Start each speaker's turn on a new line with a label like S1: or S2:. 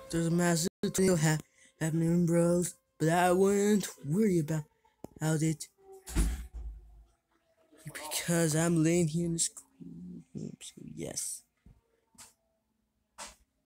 S1: There's a massive tornado happening, bros, but I wouldn't worry about it because I'm laying here in this cool room. So yes.